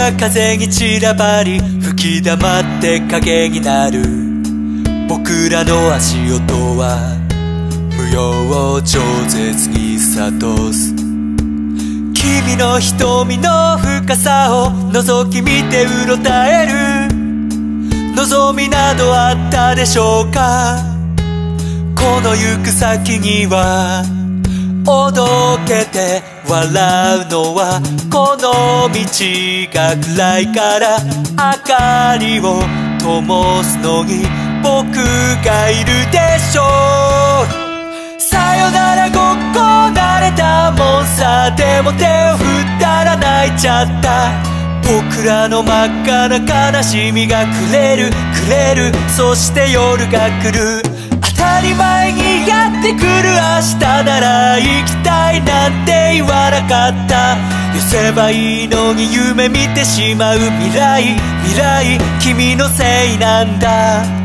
が風に散らばり吹き溜まって影になる僕らの足音は無用超絶に諭す君の瞳の深さを覗き見てうろたえる望みなどあったでしょうかこの行く先にはおどけて笑うのはこの道が暗いから明かりを灯すのに僕がいるでしょうさよならごっこ慣れたもんさでも手を振ったら泣いちゃった僕らの真っ赤な悲しみがくれるそして夜が来る当たり前にやってくる明日なら行きたいなんて言わなかった許せばいいのに夢見てしまう未来君のせいなんだ